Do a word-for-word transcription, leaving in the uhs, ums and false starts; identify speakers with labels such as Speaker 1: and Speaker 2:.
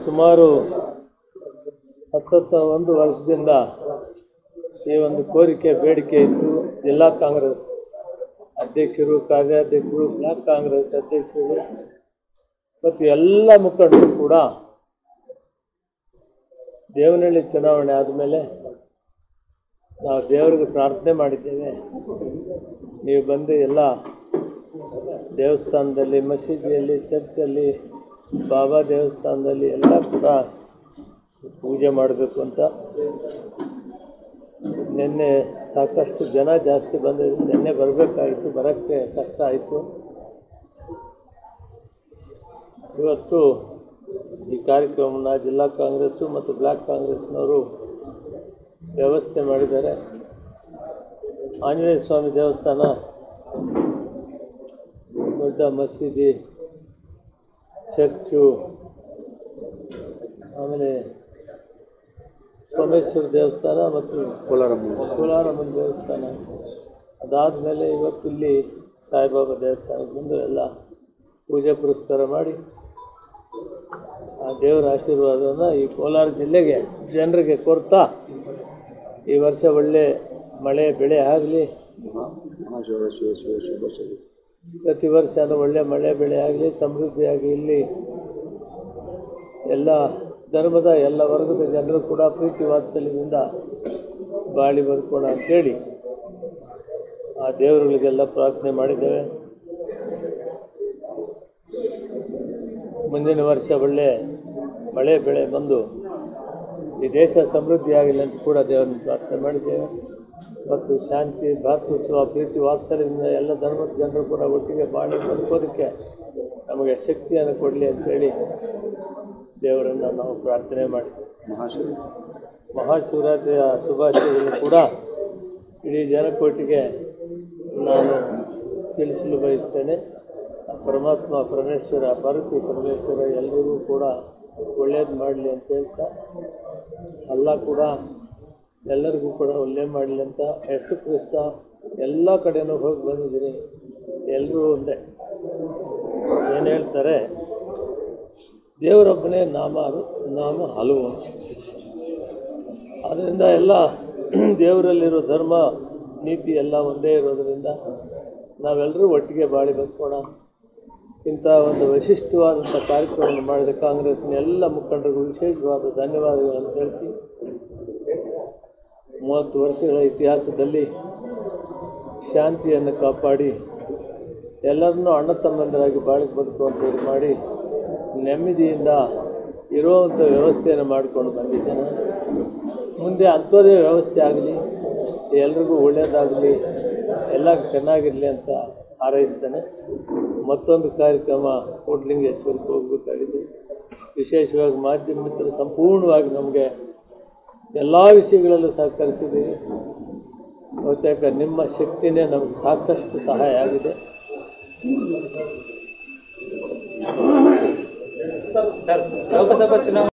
Speaker 1: ಸುಮಾರು ಹತ್ತತ್ತ ಒಂದು ವರ್ಷದಿಂದ ಈ ಒಂದು ಕೋರಿಕೆ ಬೇಡಿಕೆ ಇತ್ತು. ಜಿಲ್ಲಾ ಕಾಂಗ್ರೆಸ್ ಅಧ್ಯಕ್ಷರು, ಕಾರ್ಯಾಧ್ಯಕ್ಷರು, ಬ್ಲಾಕ್ ಕಾಂಗ್ರೆಸ್ ಅಧ್ಯಕ್ಷರು ಮತ್ತು ಎಲ್ಲ ಮುಖಂಡರು ಕೂಡ ದೇವನಹಳ್ಳಿ ಚುನಾವಣೆ ಆದಮೇಲೆ ನಾವು ದೇವರಿಗೆ ಪ್ರಾರ್ಥನೆ ಮಾಡಿದ್ದೇವೆ. ನೀವು ಬಂದು ಎಲ್ಲ ದೇವಸ್ಥಾನದಲ್ಲಿ, ಮಸೀದಿಯಲ್ಲಿ, ಚರ್ಚಲ್ಲಿ, ಬಾಬಾ ದೇವಸ್ಥಾನದಲ್ಲಿ ಎಲ್ಲ ಕೂಡ ಪೂಜೆ ಮಾಡಬೇಕು ಅಂತ. ನಿನ್ನೆ ಸಾಕಷ್ಟು ಜನ ಜಾಸ್ತಿ ಬಂದಿದ್ದು, ನಿನ್ನೆ ಬರಬೇಕಾಯಿತು, ಬರೋಕ್ಕೆ ಕಷ್ಟ ಆಯಿತು. ಇವತ್ತು ಈ ಕಾರ್ಯಕ್ರಮನ ಜಿಲ್ಲಾ ಕಾಂಗ್ರೆಸ್ಸು ಮತ್ತು ಬ್ಲಾಕ್ ಕಾಂಗ್ರೆಸ್ನವರು ವ್ಯವಸ್ಥೆ ಮಾಡಿದ್ದಾರೆ. ಆಂಜನೇಯ ಸ್ವಾಮಿ ದೇವಸ್ಥಾನ, ದೊಡ್ಡ ಮಸೀದಿ, ಚರ್ಚು, ಆಮೇಲೆ ಸೋಮೇಶ್ವರ ದೇವಸ್ಥಾನ ಮತ್ತು ಕೋಲಾರಮ್ಮನ ಕೋಲಾರಮ್ಮನ ದೇವಸ್ಥಾನ, ಅದಾದಮೇಲೆ ಇವತ್ತಿಲ್ಲಿ ಸಾಯಿಬಾಬಾ ದೇವಸ್ಥಾನಕ್ಕೆ ಬಂದು ಎಲ್ಲ ಪೂಜೆ ಪುರಸ್ಕಾರ ಮಾಡಿ ಆ ದೇವರ ಆಶೀರ್ವಾದವನ್ನು ಈ ಕೋಲಾರ ಜಿಲ್ಲೆಗೆ ಜನರಿಗೆ ಕೊಡ್ತಾ ಈ ವರ್ಷ ಒಳ್ಳೆ ಮಳೆ ಬೆಳೆ ಆಗಲಿ, ಪ್ರತಿ ವರ್ಷ ಒಳ್ಳೆ ಮಳೆ ಬೆಳೆ ಆಗಲಿ, ಸಮೃದ್ಧಿಯಾಗಿ ಇಲ್ಲಿ ಎಲ್ಲ ಧರ್ಮದ ಎಲ್ಲ ವರ್ಗದ ಜನರು ಕೂಡ ಪ್ರೀತಿ ವಾತ್ಸಲ್ಯದಿಂದ ಬಾಳಿ ಬರ್ಕೋಣ ಅಂಥೇಳಿ ಆ ದೇವರುಗಳಿಗೆಲ್ಲ ಪ್ರಾರ್ಥನೆ ಮಾಡಿದ್ದೇವೆ. ಮುಂದಿನ ವರ್ಷ ಒಳ್ಳೆ ಮಳೆ ಬೆಳೆ ಬಂದು ಈ ದೇಶ ಸಮೃದ್ಧಿಯಾಗಲಿ ಅಂತ ಕೂಡ ದೇವರನ್ನು ಪ್ರಾರ್ಥನೆ ಮಾಡಿದ್ದೇವೆ. ಮತ್ತು ಶಾಂತಿ, ಭ್ರಾತೃತ್ವ, ಪ್ರೀತಿ ವಾತ್ಸಲ್ಯದಿಂದ ಎಲ್ಲ ಧರ್ಮದ ಜನರು ಕೂಡ ಒಟ್ಟಿಗೆ ಬಾಳಿ ಬದುಕೋದಕ್ಕೆ ನಮಗೆ ಶಕ್ತಿಯನ್ನು ಕೊಡಲಿ ಅಂಥೇಳಿ ದೇವರನ್ನು ನಾವು ಪ್ರಾರ್ಥನೆ ಮಾಡಿದ್ದೇವೆ. ಮಹಾಶಿವ ಮಹಾಶಿವರಾತ್ರಿಯ ಶುಭಾಶಯಗಳನ್ನು ಕೂಡ ಇಡೀ ಜನಕೋಟಿಗೆ ನಾನು ತಿಳಿಸಲು ಬಯಸ್ತೇನೆ. ಪರಮಾತ್ಮ ಪರಮೇಶ್ವರ, ಪಾರ್ವತಿ ಪರಮೇಶ್ವರ ಎಲ್ಲರಿಗೂ ಕೂಡ ಒಳ್ಳೇದು ಮಾಡಲಿ ಅಂತ ಹೇಳ್ತಾ, ಅಲ್ಲ ಕೂಡ ಎಲ್ಲರಿಗೂ ಕೂಡ ಒಳ್ಳೆ ಮಾಡಲಿ ಅಂತ ಯೇಸು ಕ್ರಿಸ್ತ ಎಲ್ಲ ಕಡೆಯೂ ಹೋಗಿ ಬಂದಿದ್ದೀನಿ. ಎಲ್ಲರೂ ಒಂದೇ ಏನು ಹೇಳ್ತಾರೆ, ದೇವರೊಬ್ಬನೇ, ನಾಮ ನಾಮ ಹಲವು. ಆದ್ದರಿಂದ ಎಲ್ಲ ದೇವರಲ್ಲಿರೋ ಧರ್ಮ ನೀತಿ ಎಲ್ಲ ಒಂದೇ ಇರೋದರಿಂದ ನಾವೆಲ್ಲರೂ ಒಟ್ಟಿಗೆ ಬಾಳಿ ಬದುಕೋಣ. ಇಂಥ ಒಂದು ವಿಶಿಷ್ಟವಾದಂಥ ಕಾರ್ಯಕ್ರಮವನ್ನು ಮಾಡಿದ ಕಾಂಗ್ರೆಸ್ನ ಎಲ್ಲ ಮುಖಂಡರಿಗೂ ವಿಶೇಷವಾದ ಧನ್ಯವಾದಗಳನ್ನು ತಿಳಿಸಿ, ಮೂವತ್ತು ವರ್ಷಗಳ ಇತಿಹಾಸದಲ್ಲಿ ಶಾಂತಿಯನ್ನು ಕಾಪಾಡಿ ಎಲ್ಲರನ್ನೂ ಅಣ್ಣ ತಮ್ಮಂದರಾಗಿ ಬಾಳಿ ಬದುಕುವಂಥದ್ದು ಮಾಡಿ ನೆಮ್ಮದಿಯಿಂದ ಇರುವಂಥ ವ್ಯವಸ್ಥೆಯನ್ನು ಮಾಡಿಕೊಂಡು ಬಂದಿದ್ದೇನೆ. ಮುಂದೆ ಅಂಥದ್ದೇ ವ್ಯವಸ್ಥೆ ಆಗಲಿ, ಎಲ್ರಿಗೂ ಒಳ್ಳೆಯದಾಗಲಿ, ಎಲ್ಲ ಚೆನ್ನಾಗಿರಲಿ ಅಂತ ಹಾರೈಸ್ತೇನೆ. ಮತ್ತೊಂದು ಕಾರ್ಯಕ್ರಮ ಕೋಟ್ಲಿಂಗೇಶ್ವರಕ್ಕೆ ಹೋಗಬೇಕಾಗಿದೆ. ವಿಶೇಷವಾಗಿ ಮಾಧ್ಯಮ ಮಿತ್ರರು ಸಂಪೂರ್ಣವಾಗಿ ನಮಗೆ ಎಲ್ಲ ವಿಷಯಗಳಲ್ಲೂ ಸಹಕರಿಸಿದ್ದೀವಿ. ಬಹುತೇಕ ನಿಮ್ಮ ಶಕ್ತಿನೇ ನಮಗೆ ಸಾಕಷ್ಟು ಸಹಾಯ ಆಗಿದೆ. ಸರ್, ಲೋಕಸಭಾ ಚುನಾವಣೆ